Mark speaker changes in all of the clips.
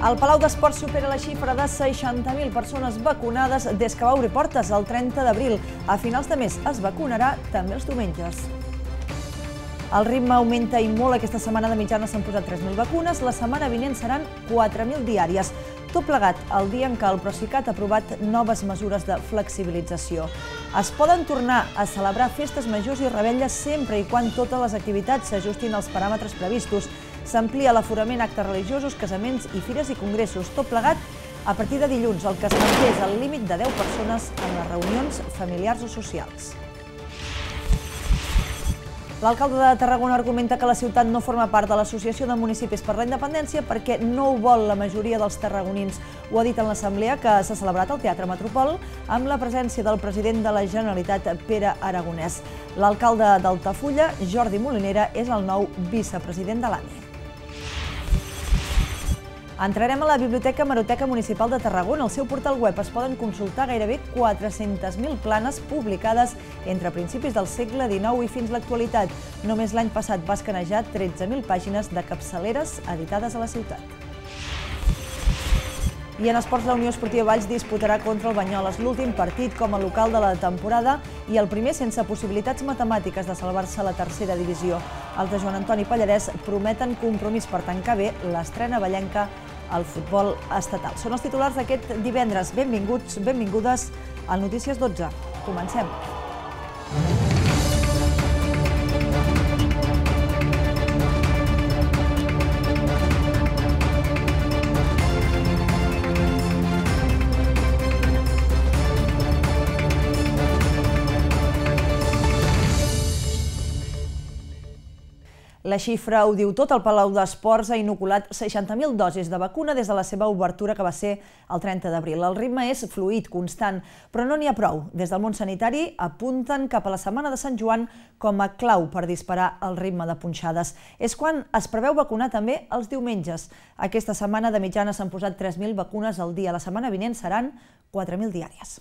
Speaker 1: El Palau d'Esports supera la xifra de 60.000 persones vacunades des que va obrir portes el 30 d'abril. A finals de mes es vacunarà també els diumenges. El ritme augmenta i molt. Aquesta setmana de mitjana s'han posat 3.000 vacunes, la setmana vinent seran 4.000 diàries. Tot plegat el dia en què el Procicat ha aprovat noves mesures de flexibilització. Es poden tornar a celebrar festes majors i revetlles sempre i quan totes les activitats s'ajustin als paràmetres previstos. S'amplia l'aforament a actes religiosos, casaments i fires i congressos. Tot plegat a partir de dilluns, el que es manté és el límit de 10 persones en les reunions familiars o socials. L'alcalde de Tarragona argumenta que la ciutat no forma part de l'Associació de Municipis per la Independència perquè no ho vol la majoria dels tarragonins. Ho ha dit en l'assemblea que s'ha celebrat al Teatre Metropol amb la presència del president de la Generalitat, Pere Aragonès. L'alcalde d'Altafulla, Jordi Molinera, és el nou vicepresident de l'AMI. Entrarem a la Biblioteca Hemeroteca Municipal de Tarragona. Al seu portal web es poden consultar gairebé 400.000 planes publicades entre principis del segle XIX i fins a l'actualitat. Només l'any passat va escanejar 13.000 pàgines de capçaleres editades a la ciutat. I en esports, la Unió Esportiva Valls disputarà contra el Banyoles l'últim partit com a local de la temporada i el primer sense possibilitats matemàtiques de salvar-se a la tercera divisió. Els de Joan Antoni Pallarès prometen compromís per tancar bé l'estrena vallenca al futbol estatal. Són els titulars d'aquest divendres. Benvinguts, benvingudes al Notícies 12. Comencem. La xifra ho diu tot. El Palau d'Esports ha inoculat 60.000 dosis de vacuna des de la seva obertura, que va ser el 30 d'abril. El ritme és fluid, constant, però no n'hi ha prou. Des del món sanitari apunten cap a la setmana de Sant Joan com a clau per disparar el ritme de punxades. És quan es preveu vacunar també els diumenges. Aquesta setmana de mitjana s'han posat 3.000 vacunes al dia. La setmana vinent seran 4.000 diàries.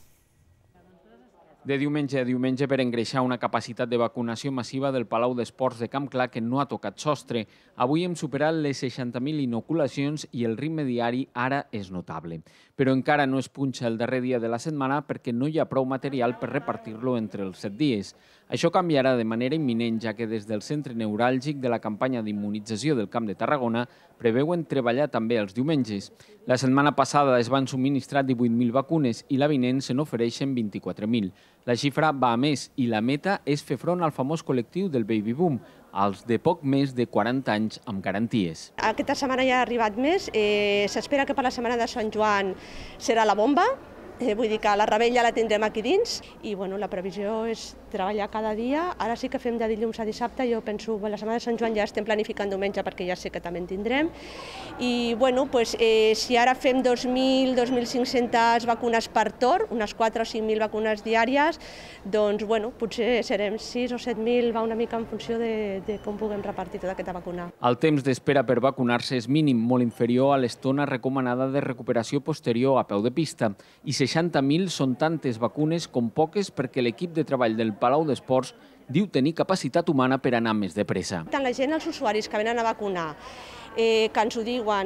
Speaker 2: De diumenge a diumenge per engreixar una capacitat de vacunació massiva del Palau d'Esports de Camp Clar que no ha tocat sostre. Avui hem superat les 60.000 inoculacions i el ritme diari ara és notable. Però encara no es punxa el darrer dia de la setmana perquè no hi ha prou material per repartir-lo entre els 7 dies. Això canviarà de manera imminent, ja que des del centre neuràlgic de la campanya d'immunització del Camp de Tarragona preveuen treballar també els diumenges. La setmana passada es van subministrar 18.000 vacunes i la vinent se n'ofereixen 24.000. La xifra va a més i la meta és fer front al famós col·lectiu del baby boom, als de poc més de 40 anys amb garanties.
Speaker 3: Aquesta setmana ja ha arribat més. S'espera que per la setmana de Sant Joan serà la bomba. Vull dir que la revetlla la tindrem aquí dins i la previsió és treballar cada dia. Ara sí que fem de dilluns a dissabte. Jo penso que la setmana de Sant Joan ja estem planificant diumenge perquè ja sé que també en tindrem. I si ara fem 2.000, 2.500 vacunes per torn, unes 4 o 5.000 vacunes diàries, doncs potser serem 6 o 7.000, va una mica en funció de com puguem repartir tota aquesta vacuna.
Speaker 2: El temps d'espera per vacunar-se és mínim, molt inferior a l'estona recomanada de recuperació posterior a peu de pista, i 60.000 són tantes vacunes com poques perquè l'equip de treball del Palau d'Esports diu tenir capacitat humana per anar més de pressa.
Speaker 3: Tant la gent, els usuaris que venen a vacunar, que ens ho diuen,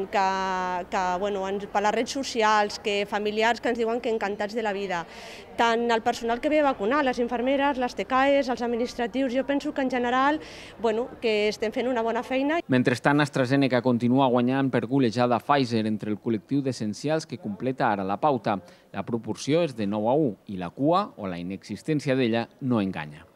Speaker 3: per les redes socials, que familiars que ens diuen que encantats de la vida, tant el personal que ve a vacunar, les infermeres, les TCAEs, els administratius, jo penso que en general que estem fent una bona feina.
Speaker 2: Mentrestant, AstraZeneca continua guanyant per golejada Pfizer entre el col·lectiu d'essencials que completa ara la pauta. La proporció és de 9-1 i la cua, o la inexistència d'ella, no enganya.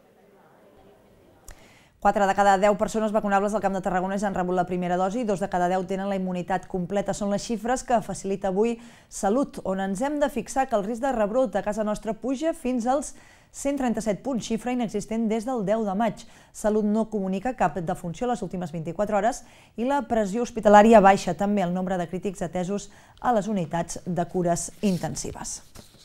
Speaker 1: 4 de cada 10 persones vacunables al Camp de Tarragona ja han rebut la primera dosi i 2 de cada 10 tenen la immunitat completa. Són les xifres que facilita avui Salut, on ens hem de fixar que el risc de rebrot a casa nostra puja fins als 137 punts, xifra inexistent des del 10 de maig. Salut no comunica cap defunció a les últimes 24 hores i la pressió hospitalària baixa, també el nombre de crítics atesos a les unitats de cures intensives.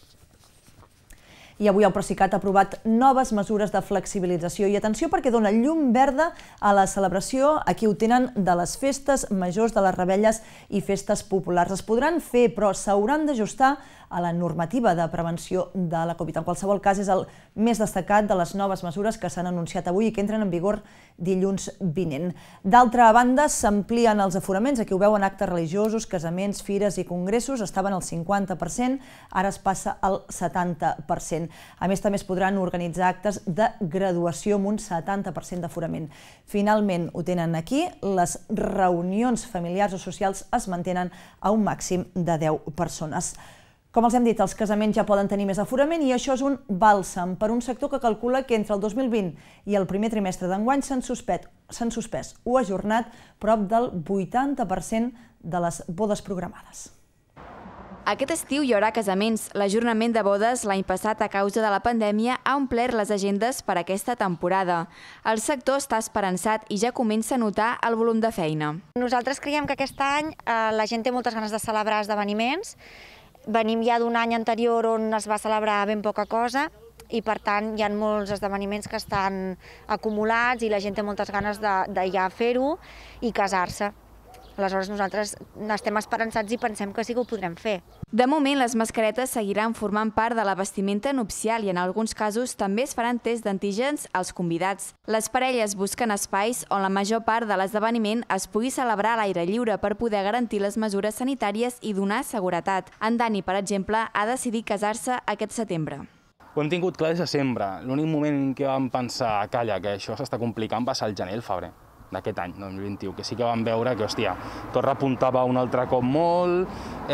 Speaker 1: I avui el Procicat ha aprovat noves mesures de flexibilització. I atenció perquè dona llum verda a la celebració, aquí ho tenen, de les festes majors, de les revetlles i festes populars. Es podran fer, però s'hauran d'ajustar a la normativa de prevenció de la Covid. En qualsevol cas, és el més destacat de les noves mesures que s'han anunciat avui i que entren en vigor dilluns vinent. D'altra banda, s'amplien els aforaments. Aquí ho veuen: actes religiosos, casaments, fires i congressos estaven al 50%, ara es passa al 70%. A més, també es podran organitzar actes de graduació amb un 70% d'aforament. Finalment, ho tenen aquí, les reunions familiars o socials es mantenen a un màxim de 10 persones. Com els hem dit, els casaments ja poden tenir més aforament i això és un bàlsam per un sector que calcula que entre el 2020 i el primer trimestre d'enguany s'han suspès o ajornat prop del 80% de les bodes programades.
Speaker 4: Aquest estiu hi haurà casaments. L'ajornament de bodes l'any passat a causa de la pandèmia ha omplert les agendes per aquesta temporada. El sector està esperançat i ja comença a notar el volum de feina.
Speaker 5: Nosaltres creiem que aquest any la gent té moltes ganes de celebrar esdeveniments. Venim ja d'un any anterior on es va celebrar ben poca cosa i, per tant, hi ha molts esdeveniments que estan acumulats i la gent té moltes ganes de ja fer-ho i casar-se. Aleshores, nosaltres estem esperançats i pensem que sí que ho podrem fer.
Speaker 4: De moment, les mascaretes seguiran formant part de la vestimenta nupcial i en alguns casos també es faran tests d'antígens als convidats. Les parelles busquen espais on la major part de l'esdeveniment es pugui celebrar a l'aire lliure per poder garantir les mesures sanitàries i donar seguretat. En Dani, per exemple, ha decidit casar-se aquest setembre.
Speaker 6: Ho hem tingut clar des de sempre. L'únic moment en què vam pensar, calla, que això s'està complicant, va ser el gener i el febrer d'aquest any, 2021, que sí que vam veure que, hòstia, tot repuntava un altre cop molt,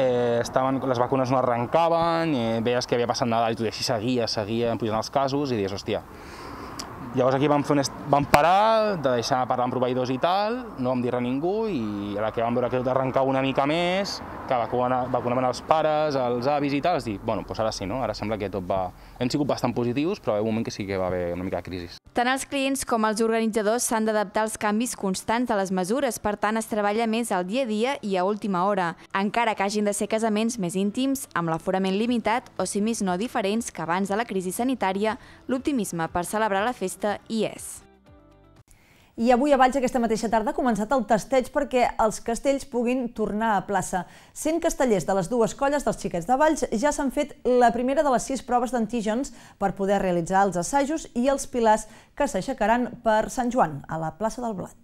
Speaker 6: les vacunes no arrencaven, veies que havia passat Nadal i tot i així seguien pujant els casos i dius, hòstia. Llavors aquí vam parar de deixar parlar amb proveïdors i tal, no vam dir res a ningú i a la que vam veure que tot arrencava una mica més, que vacunaven els pares, els avis i tal, es dir, bueno, doncs ara sí, no? Ara sembla que tot va... Hem sigut bastant positius, però hi ha un moment que sí que va haver una mica de crisi.
Speaker 4: Tant els clients com els organitzadors s'han d'adaptar als canvis constants de les mesures, per tant es treballa més al dia a dia i a última hora, encara que hagin de ser casaments més íntims, amb l'aforament limitat o, si més no, diferents que abans de la crisi sanitària, l'optimisme per celebrar la festa hi és.
Speaker 1: I avui a Valls, aquesta mateixa tarda, ha començat el testeig perquè els castells puguin tornar a plaça. 100 castellers de les dues colles dels xiquets de Valls ja s'han fet la primera de les 6 proves d'antígens per poder realitzar els assajos i els pilars que s'aixecaran per Sant Joan, a la plaça del Blat.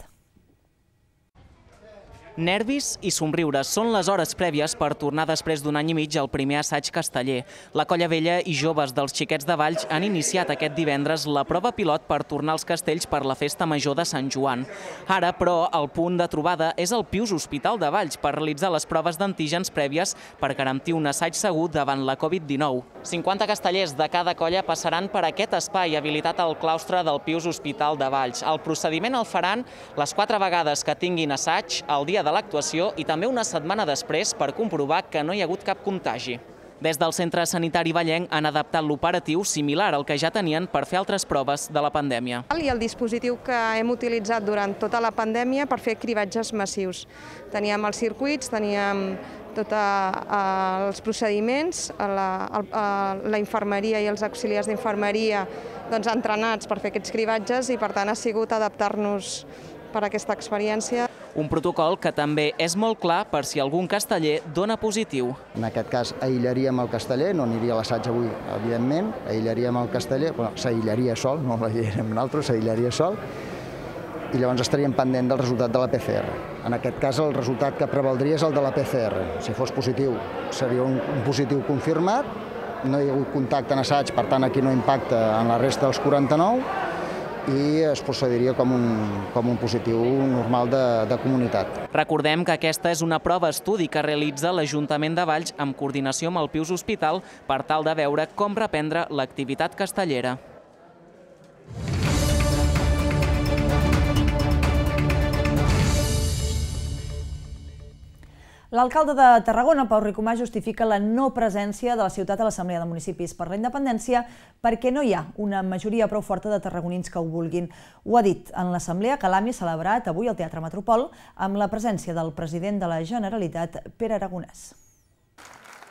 Speaker 7: Nervis i somriures són les hores prèvies per tornar després d'un any i mig al primer assaig casteller. La colla vella i joves dels xiquets de Valls han iniciat aquest divendres la prova pilot per tornar als castells per la festa major de Sant Joan. Ara, però, el punt de trobada és el Pius Hospital de Valls per realitzar les proves d'antígens prèvies per garantir un assaig segur davant la Covid-19. 50 castellers de cada colla passaran per aquest espai habilitat al claustre del Pius Hospital de Valls. El procediment el faran les 4 vegades que tinguin assaig el dia de l'actuació i també una setmana després per comprovar que no hi ha hagut cap contagi. Des del Centre Sanitari Vallenc han adaptat l'operatiu similar al que ja tenien per fer altres proves de la pandèmia.
Speaker 3: I el dispositiu que hem utilitzat durant tota la pandèmia per fer cribatges massius. Teníem els circuits, teníem tots els procediments, la infermeria i els auxiliars d'infermeria entrenats per fer aquests cribatges i per tant ha sigut adaptar-nos per a aquesta experiència.
Speaker 7: Un protocol que també és molt clar per si algun casteller dona positiu.
Speaker 8: En aquest cas aïllaríem el casteller, no aniria a l'assaig avui, evidentment, aïllaríem el casteller, s'aïllaria sol, no l'aïllarem nosaltres, s'aïllaria sol, i llavors estaríem pendent del resultat de la PCR. En aquest cas el resultat que prevaldria és el de la PCR. Si fos positiu seria un positiu confirmat, no hi ha hagut contacte en assaig, per tant aquí no impacta en la resta dels 49, i es procediria com un positiu normal de comunitat.
Speaker 7: Recordem que aquesta és una prova estudi que realitza l'Ajuntament de Valls amb coordinació amb el Pius Hospital per tal de veure com reprendre l'activitat castellera.
Speaker 1: L'alcalde de Tarragona, Pau Ricomà, justifica la no presència de la ciutat a l'Assemblea de Municipis per la Independència perquè no hi ha una majoria prou forta de tarragonins que ho vulguin. Ho ha dit en l'Assemblea que l'AMI ha celebrat avui al Teatre Metropol amb la presència del president de la Generalitat, Pere Aragonès.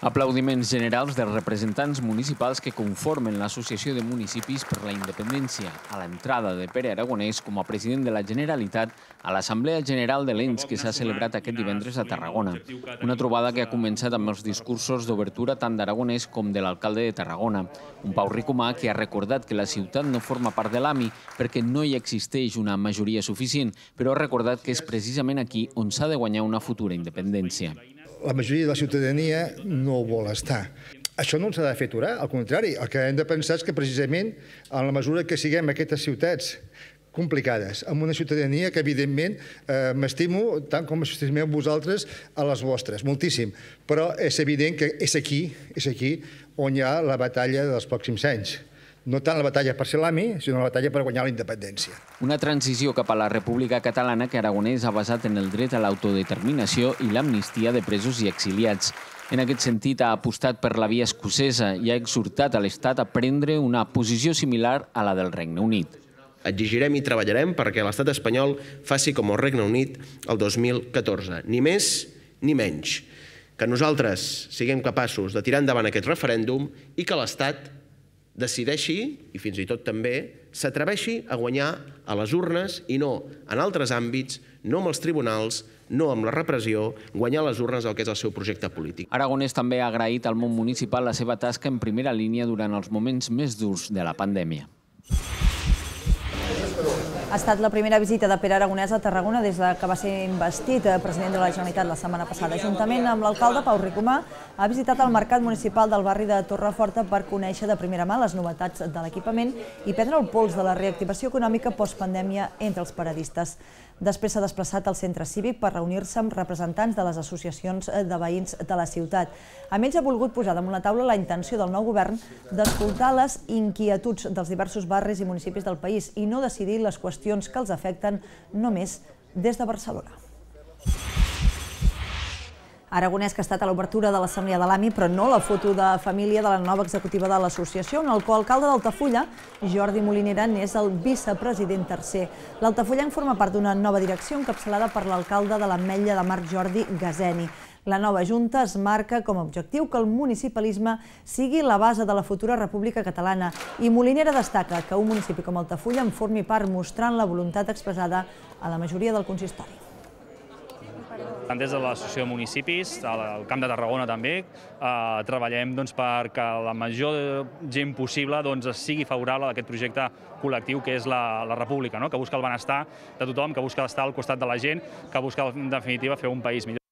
Speaker 2: Aplaudiments generals dels representants municipals que conformen l'Associació de Municipis per la Independència a l'entrada de Pere Aragonès com a president de la Generalitat a l'Assemblea General de l'ENS que s'ha celebrat aquest divendres a Tarragona. Una trobada que ha començat amb els discursos d'obertura tant d'Aragonès com de l'alcalde de Tarragona. Un Pau Ricomà que ha recordat que la ciutat no forma part de l'AMI perquè no hi existeix una majoria suficient, però ha recordat que és precisament aquí on s'ha de guanyar una futura independència.
Speaker 9: La majoria de la ciutadania no vol estar. Això no ens ha de fer aturar, al contrari. El que hem de pensar és que precisament en la mesura que siguem aquestes ciutats complicades, amb una ciutadania que evidentment m'estimo tant com estimeu vosaltres a les vostres, moltíssim, però és evident que és aquí on hi ha la batalla dels pròxims anys. No tant la batalla per ser l'AMI, sinó la batalla per guanyar la independència.
Speaker 2: Una transició cap a la República Catalana que Aragonès ha basat en el dret a l'autodeterminació i l'amnistia de presos i exiliats. En aquest sentit, ha apostat per la via escocesa i ha exhortat a l'Estat a prendre una posició similar a la del Regne Unit.
Speaker 10: Exigirem i treballarem perquè l'estat espanyol faci com el Regne Unit el 2014, ni més ni menys. Que nosaltres siguem capaços de tirar endavant aquest referèndum i que l'Estat decideixi, i fins i tot també, s'atreveixi a guanyar a les urnes i no en altres àmbits, no amb els tribunals, no amb la repressió, guanyar a les urnes el que és el seu projecte polític.
Speaker 2: Aragonès també ha agraït al món municipal la seva tasca en primera línia durant els moments més durs de la pandèmia.
Speaker 1: Ha estat la primera visita de Pere Aragonès a Tarragona des que va ser investit president de la Generalitat la setmana passada. Juntament amb l'alcalde Pau Ricomà, ha visitat el mercat municipal del barri de Torreforta per conèixer de primera mà les novetats de l'equipament i prendre el pols de la reactivació econòmica postpandèmia entre els paradistes. Després s'ha desplaçat al centre cívic per reunir-se amb representants de les associacions de veïns de la ciutat. Amb ells ha volgut posar damunt la taula la intenció del nou govern d'escoltar les inquietuds dels diversos barris i municipis del país i no decidir les qüestions que els afecten només des de Barcelona. Aragonès, que ha estat a l'obertura de l'Assemblea de l'AMI, però no la foto de família de la nova executiva de l'associació, on el coalcalde d'Altafulla, Jordi Molinera, n'és el vicepresident tercer. L'Altafulla forma part d'una nova direcció encapçalada per l'alcalde de l'Ametlla de Mar, Jordi Gazeni. La nova Junta es marca com a objectiu que el municipalisme sigui la base de la futura República Catalana i Molinera destaca que un municipi com Altafulla en formi part mostrant la voluntat expressada a la majoria del consistori.
Speaker 11: Tant des de l'Associació de Municipis, al Camp de Tarragona també, treballem perquè la major gent possible sigui favorable a aquest projecte col·lectiu que és la República, que busca el benestar de tothom, que busca estar al costat de la gent, que busca, en definitiva, fer un país millor.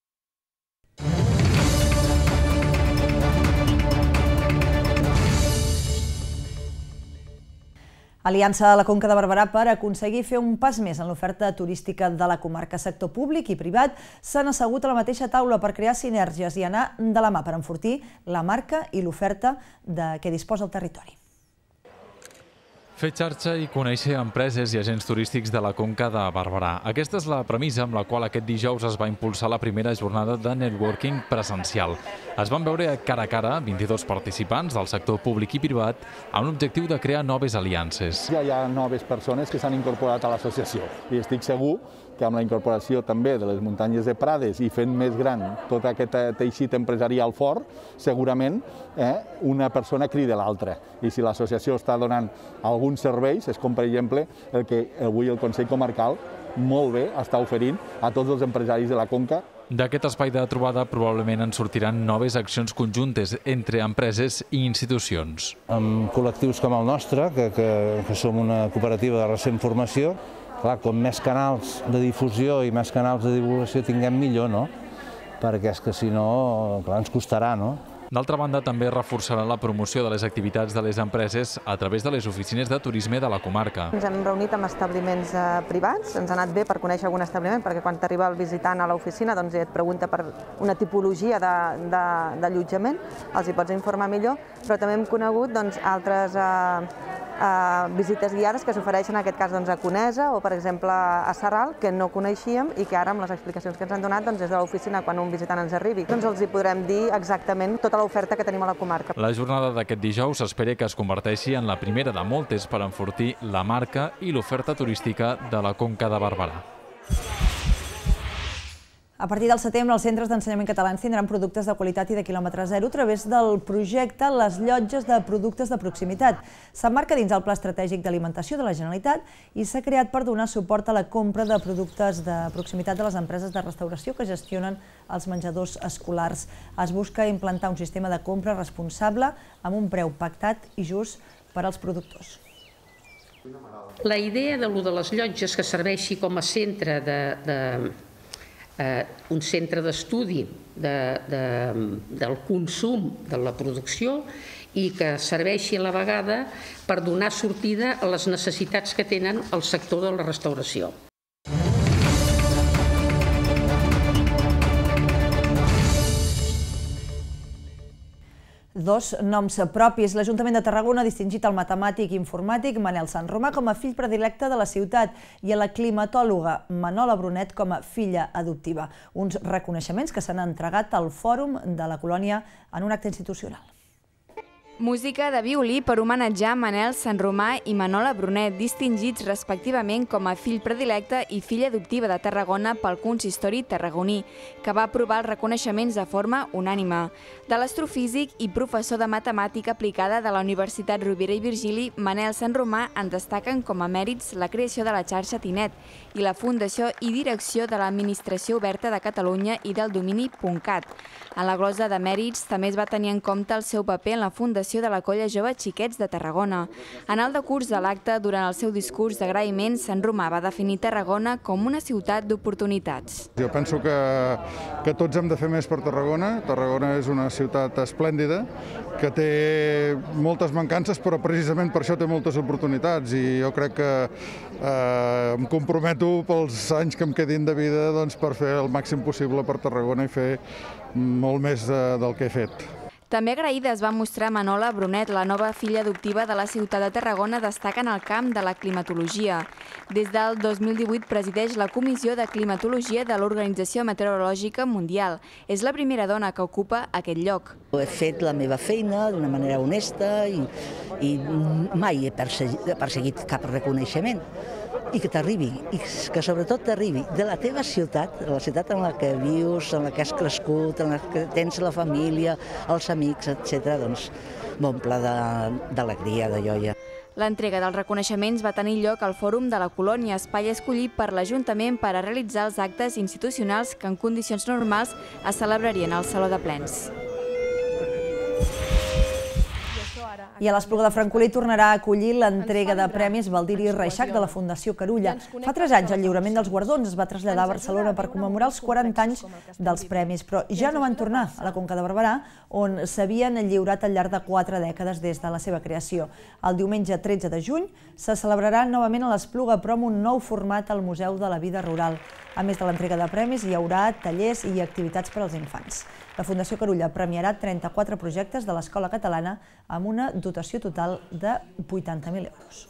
Speaker 1: Aliança a la Conca de Barberà per aconseguir fer un pas més en l'oferta turística de la comarca. Sector públic i privat s'han assegut a la mateixa taula per crear sinergies i anar de la mà per enfortir la marca i l'oferta de què disposa el territori.
Speaker 12: Fer xarxa i conèixer empreses i agents turístics de la Conca de Barberà. Aquesta és la premissa amb la qual aquest dijous es va impulsar la primera jornada de networking presencial. Es van veure cara a cara 22 participants del sector públic i privat amb l'objectiu de crear noves aliances.
Speaker 13: Ja hi ha noves persones que s'han incorporat a l'associació i estic segur que amb la incorporació també de les muntanyes de Prades i fent més gran tot aquest teixit empresarial fort, segurament una persona crida l'altra. I si l'associació està donant alguns serveis, és com per exemple el que avui el Consell Comarcal molt bé està oferint a tots els empresaris de la Conca.
Speaker 12: D'aquest espai de trobada probablement en sortiran noves accions conjuntes entre empreses i institucions.
Speaker 14: Amb col·lectius com el nostre, que som una cooperativa de recent formació, clar, com més canals de difusió i més canals de divulgació tinguem millor, no? Perquè és que si no, clar, ens costarà, no?
Speaker 12: D'altra banda, també reforçarà la promoció de les activitats de les empreses a través de les oficines de turisme de la comarca.
Speaker 15: Ens hem reunit amb establiments privats, ens ha anat bé per conèixer algun establiment, perquè quan t'arriba el visitant a l'oficina et pregunta per una tipologia d'allotjament, els hi pots informar millor, però també hem conegut altres visites guiades que s'ofereixen en aquest cas a Conesa o per exemple a Sarral, que no coneixíem i que ara amb les explicacions que ens han donat des de l'oficina quan un visitant ens arribi els hi podrem dir exactament tota l'oferta que tenim a la comarca.
Speaker 12: La jornada d'aquest dijous s'espera que es converteixi en la primera de moltes per enfortir la marca i l'oferta turística de la Conca de Barberà.
Speaker 1: A partir del setembre, els centres d'ensenyament catalans tindran productes de qualitat i de quilòmetre zero a través del projecte Les Llotges de Productes de Proximitat. S'emmarca dins el Pla Estratègic d'Alimentació de la Generalitat i s'ha creat per donar suport a la compra de productes de proximitat de les empreses de restauració que gestionen els menjadors escolars. Es busca implantar un sistema de compra responsable amb un preu pactat i just per als productors.
Speaker 16: La idea de les llotges que serveixi com a centre un centre d'estudi del consum de la producció i que serveixi a la vegada per donar sortida a les necessitats que tenen el sector de la restauració.
Speaker 1: Dos noms propis. L'Ajuntament de Tarragona ha distingit el matemàtic i informàtic Manel Sanromà com a fill predilecte de la ciutat i a la climatòloga Manola Brunet com a filla adoptiva. Uns reconeixements que s'han entregat al Fòrum de la Colònia en un acte institucional.
Speaker 4: Música de violí per homenatjar Manel Sanromà i Manola Brunet, distingits respectivament com a fill predilecte i filla adoptiva de Tarragona pel consistori tarragoní, que va aprovar els reconeixements de forma unànime. De l'astrofísic i professor de matemàtica aplicada de la Universitat Rovira i Virgili, Manel Sanromà en destaquen com a mèrits la creació de la xarxa Tinet i la fundació i direcció de l'Administració Oberta de Catalunya i del domini.cat. En la glosa de mèrits també es va tenir en compte el seu paper en la fundació de la colla jove Xiquets de Tarragona. En el decurs de l'acte, durant el seu discurs d'agraïment, Sanromà va definir Tarragona com una ciutat d'oportunitats.
Speaker 17: Jo penso que tots hem de fer més per Tarragona. Tarragona és una ciutat esplèndida, que té moltes mancances, però precisament per això té moltes oportunitats. I jo crec que em comprometo pels anys que em quedin de vida per fer el màxim possible per Tarragona i fer molt més del que he fet.
Speaker 4: També agraïda es va mostrar Manola Brunet, la nova filla adoptiva de la ciutat de Tarragona, destaca en el camp de la climatologia. Des del 2018 presideix la Comissió de Climatologia de l'Organització Meteorològica Mundial. És la primera dona que ocupa aquest lloc.
Speaker 18: He fet la meva feina d'una manera honesta i mai he perseguit cap reconeixement. I que t'arribi, i que sobretot t'arribi de la teva ciutat, la ciutat en la que vius, en la que has crescut, en la que tens la família, els amics, etc., doncs m'omple d'alegria, de joia.
Speaker 4: L'entrega dels reconeixements va tenir lloc al Fòrum de la Colònia, espai escollit per l'Ajuntament per a realitzar els actes institucionals que en condicions normals es celebrarien al Saló de Plens.
Speaker 1: I a l'Espluga de Francolí tornarà a acollir l'entrega de premis Baldiri Reixac de la Fundació Carulla. Fa 3 anys el lliurament dels guardons es va traslladar a Barcelona per commemorar els 40 anys dels premis, però ja no van tornar a la Conca de Barberà, on s'havien lliurat al llarg de 4 dècades des de la seva creació. El diumenge 13 de juny se celebrarà novament a l'Espluga, però amb un nou format al Museu de la Vida Rural. A més de l'entrega de premis, hi haurà tallers i activitats per als infants. La Fundació Carulla premiarà 34 projectes de l'Escola Catalana amb una dotació total de 80.000 euros.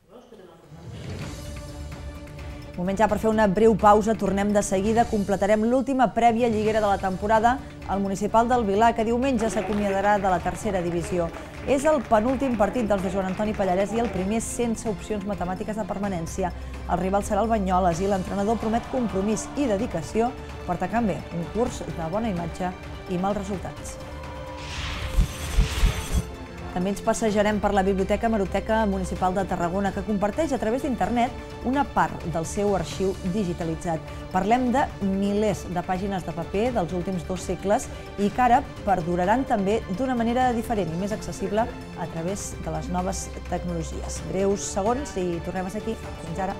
Speaker 1: Moment ja per fer una breu pausa, tornem de seguida, completarem l'última prèvia lliguera de la temporada al Municipal del Vilar, que diumenge s'acomiadarà de la tercera divisió. És el penúltim partit dels de Joan Antoni Pallarès i el primer sense opcions matemàtiques de permanència. El rival serà el Banyoles i l'entrenador promet compromís i dedicació per tancar bé un curs de bona imatge i mals resultats. També ens passejarem per la Biblioteca Hemeroteca Municipal de Tarragona, que comparteix a través d'internet una part del seu arxiu digitalitzat. Parlem de milers de pàgines de paper dels últims 2 segles i que ara perduraran també d'una manera diferent i més accessible a través de les noves tecnologies. Breus segons i tornem a ser aquí. Fins ara.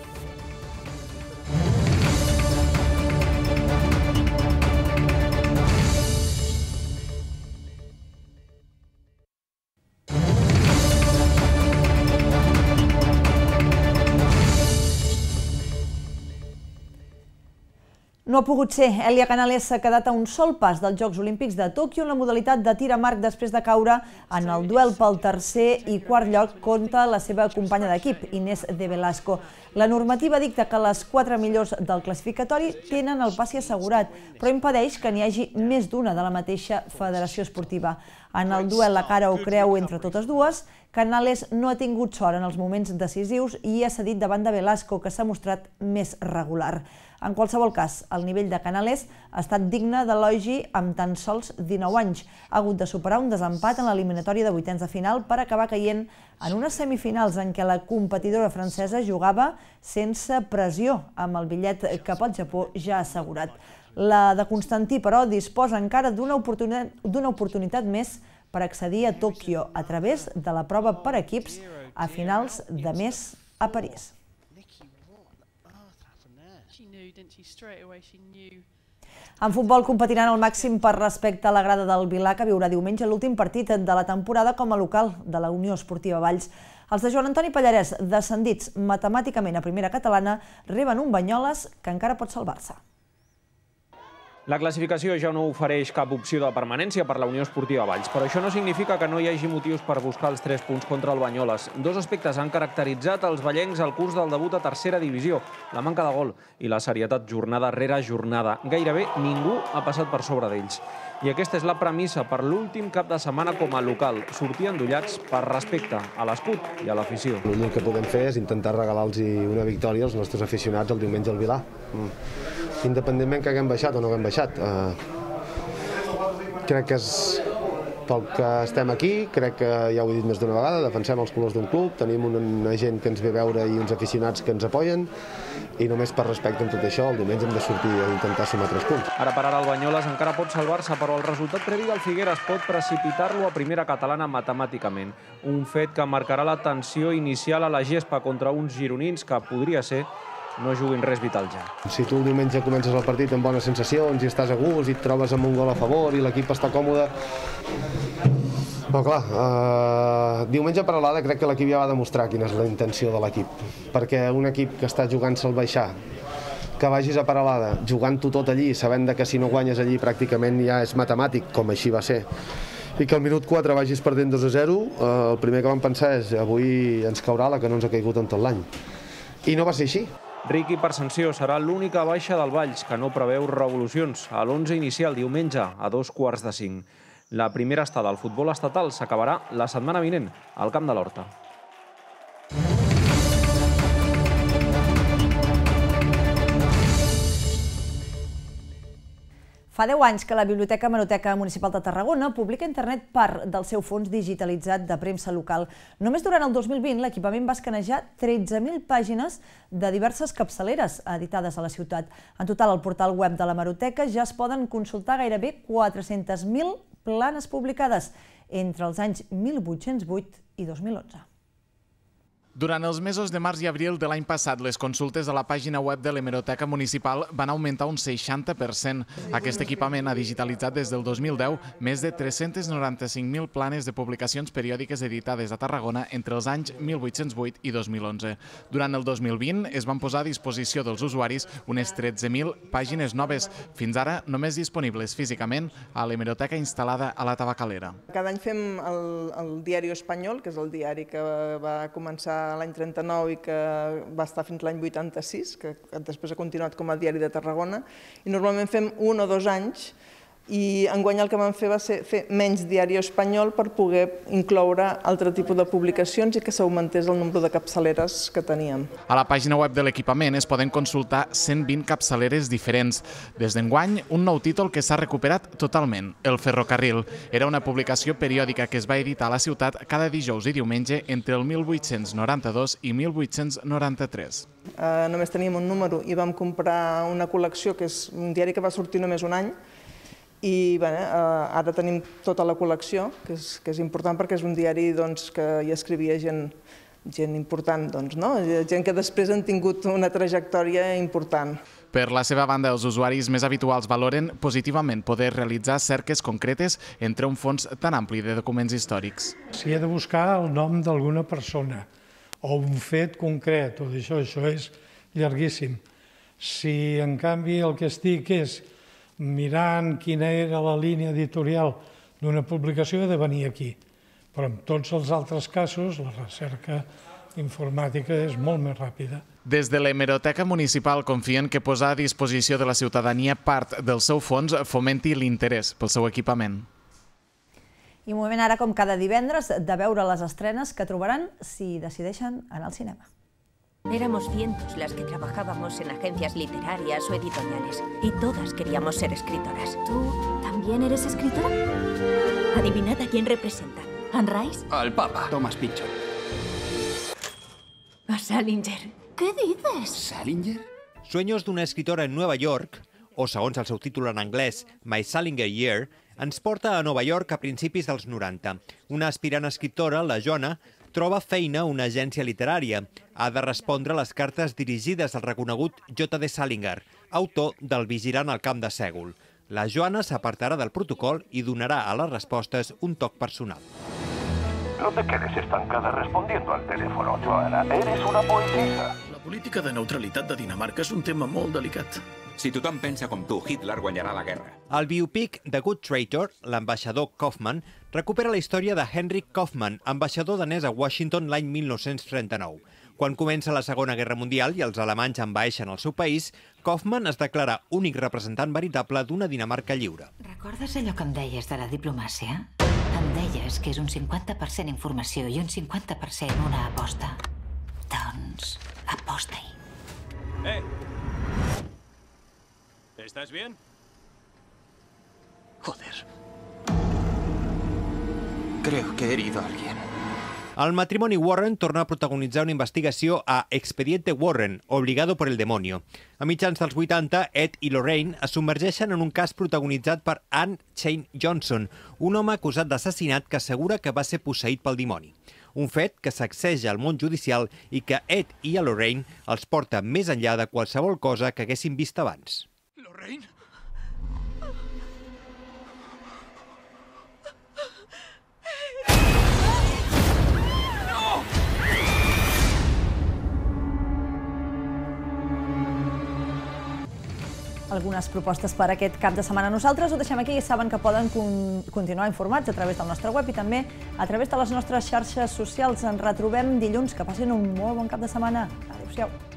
Speaker 1: No ha pogut ser. Elia Canales s'ha quedat a un sol pas dels Jocs Olímpics de Tòquio en la modalitat de tir amb arc després de caure en el duel pel tercer i quart lloc contra la seva companya d'equip, Inés de Velasco. La normativa dicta que les 4 millors del classificatori tenen el passi assegurat, però impedeix que n'hi hagi més d'una de la mateixa federació esportiva. en el duel a cara o creu entre totes dues. Canales no ha tingut sort en els moments decisius i ha cedit davant de Velasco, que s'ha mostrat més regular. En qualsevol cas, el nivell de Canales ha estat digne d'elogi amb tan sols 19 anys. Ha hagut de superar un desempat en l'eliminatòria de vuitens de final per acabar caient en unes semifinals en què la competidora francesa jugava sense pressió, amb el bitllet cap al Japó ja assegurat. La de Constantí, però, disposa encara d'una oportunitat més per accedir a Tòquio a través de la prova per equips a finals de mes a París. En futbol competiran al màxim per respecte a la grada del Vilà, que viurà diumenge l'últim partit de la temporada com a local de la Unió Esportiva Valls. Els de Joan Antoni Pallarès, descendits matemàticament a primera catalana, reben un Banyoles que encara pot salvar-se.
Speaker 2: La classificació ja no ofereix cap opció de permanència per la Unió Esportiva Valls, però això no significa que no hi hagi motius per buscar els 3 punts contra el Banyoles. Dos aspectes han caracteritzat els vallencs al curs del debut a tercera divisió, la manca de gol i la serietat jornada rere jornada. Gairebé ningú ha passat per sobre d'ells. I aquesta és la premissa per l'últim cap de setmana com a local, sortir endollats per respecte a l'escut i a l'afició.
Speaker 19: L'únic que podem fer és intentar regalar-los una victòria als nostres aficionats el diumenge al Vilà. Independentment que haguem baixat o no haguem baixat. Crec que és pel que estem aquí, crec que ja ho he dit més d'una vegada, defensem els colors d'un club, tenim una gent que ens ve a veure i uns aficionats que ens apoyen, i només per respecte amb tot això, el diumenge hem de sortir a intentar sumar 3 punts.
Speaker 2: Ara per ara el Banyoles encara pot salvar-se, però el resultat previ del Figueres pot precipitar-lo a primera catalana matemàticament. Un fet que marcarà la tensió inicial a la gespa contra uns gironins que podria ser no juguin res vital ja.
Speaker 19: Si tu el diumenge comences el partit amb bones sensacions i estàs a gust i et trobes amb un gol a favor i l'equip està còmode... Però clar, diumenge a Peralada crec que l'equip ja va demostrar quina és la intenció de l'equip. Perquè un equip que està jugant-se al baixar, que vagis a Peralada jugant-ho tot allí, sabent que si no guanyes allí pràcticament ja és matemàtic, com així va ser, i que al minut 4 vagis perdent 2-0, el primer que vam pensar és avui ens caurà la que no ens ha caigut en tot l'any. I no va ser així.
Speaker 2: Riqui per sanció serà l'única baixa del Valls, que no preveu revolucions. A l'11 inicial, diumenge, a 2:45. La primera estada al futbol estatal s'acabarà la setmana vinent, al Camp de l'Horta.
Speaker 1: Fa 10 anys que la Biblioteca Hemeroteca Municipal de Tarragona publica a internet part del seu fons digitalitzat de premsa local. Només durant el 2020 l'equipament va escanejar 13.000 pàgines de diverses capçaleres editades a la ciutat. En total, al portal web de l'Hemeroteca ja es poden consultar gairebé 400.000 planes publicades entre els anys 1808 i 2011.
Speaker 20: Durant els mesos de març i abril de l'any passat, les consultes a la pàgina web de l'Hemeroteca Municipal van augmentar un 60%. Aquest equipament ha digitalitzat des del 2010 més de 395.000 planes de publicacions periòdiques editades a Tarragona entre els anys 1808 i 2011. Durant el 2020 es van posar a disposició dels usuaris unes 13.000 pàgines noves, fins ara només disponibles físicament a l'hemeroteca instal·lada a la Tabacalera.
Speaker 21: Cada any fem el Diari Espanyol, que és el diari que va començar l'any 39 i que va estar fins l'any 86, que després ha continuat com a Diari de Tarragona, i normalment fem 1 o 2 anys, i enguany el que vam fer va ser fer menys Diari Espanyol per poder incloure altre tipus de publicacions i que s'augmentés el nombre de capçaleres que teníem.
Speaker 20: A la pàgina web de l'equipament es poden consultar 120 capçaleres diferents. Des d'enguany, un nou títol que s'ha recuperat totalment, El Ferrocarril. Era una publicació periòdica que es va editar a la ciutat cada dijous i diumenge entre el 1892 i 1893.
Speaker 21: Només teníem un número i vam comprar una col·lecció, que és un diari que va sortir només un any, i ara tenim tota la col·lecció, que és important perquè és un diari que hi escrivia gent important, gent que després han tingut una trajectòria important.
Speaker 20: Per la seva banda, els usuaris més habituals valoren positivament poder realitzar cerques concretes entre un fons tan ampli de documents històrics.
Speaker 22: Si he de buscar el nom d'alguna persona o un fet concret o d'això, això és llarguíssim. Si, en canvi, el que estic és mirant quina era la línia editorial d'una publicació, he de venir aquí. Però en tots els altres casos, la recerca informàtica és molt més ràpida.
Speaker 20: Des de l'Hemeroteca Municipal confien que posar a disposició de la ciutadania part del seu fons fomenti l'interès pel seu equipament.
Speaker 1: I moment ara, com cada divendres, de veure les estrenes que trobaran si decideixen anar al cinema.
Speaker 5: Éramos cientos las que trabajábamos en agencias literarias o editoriales y todas queríamos ser escritoras.
Speaker 6: ¿Tú también eres escritora?
Speaker 5: Adivinad a quién representan.
Speaker 6: ¿Anne Rice?
Speaker 23: Al Papa. Thomas Pynchon.
Speaker 5: A Salinger.
Speaker 6: ¿Qué dices?
Speaker 23: ¿Salinger?
Speaker 24: Sueños d'una escritora en Nova York, o segons el seu títol en anglès, My Salinger Year, ens porta a Nova York a principis dels 90. Una aspirant escriptora, la Joana, troba feina a una agència literària. Ha de respondre a les cartes dirigides al reconegut J.D. Salinger, autor del Vigilant al camp de Sègol. La Joana s'apartarà del protocol i donarà a les respostes un toc personal.
Speaker 25: No te quedes estancada respondiendo al teléfono, Joana. Eres una poetisa.
Speaker 26: La política de neutralitat de Dinamarca és un tema molt delicat.
Speaker 27: Si tothom pensa com tu, Hitler guanyarà la guerra.
Speaker 24: El biopic The Good Traitor, l'ambaixador Kaufman, recupera la història de Henrik Kaufman, ambaixador danès a Washington l'any 1939. Quan comença la Segona Guerra Mundial i els alemanys envaeixen el seu país, Kaufman es declara únic representant veritable d'una Dinamarca lliure.
Speaker 6: Recordes allò que em deies de la diplomàcia? Em deies que és un 50% informació i un 50% una aposta. Doncs, aposta-hi.
Speaker 27: ¿Estás bien?
Speaker 25: Joder. Creo que he herido a alguien.
Speaker 24: El matrimoni Warren torna a protagonitzar una investigació a Expediente Warren, Obligado por el demonio. A mitjans dels 80, Ed i Lorraine es submergeixen en un cas protagonitzat per Anne Shane Johnson, un home acusat d'assassinat que assegura que va ser posseït pel dimoni. Un fet que sacseja el món judicial i que Ed i a Lorraine els porta més enllà de qualsevol cosa que haguessin vist abans.
Speaker 26: Lorraine?
Speaker 1: Algunes propostes per aquest cap de setmana. Nosaltres ho deixem aquí i saben que poden continuar informats a través del nostre web i també a través de les nostres xarxes socials. Ens retrobem dilluns. Que passin un molt bon cap de setmana. Adéu-siau.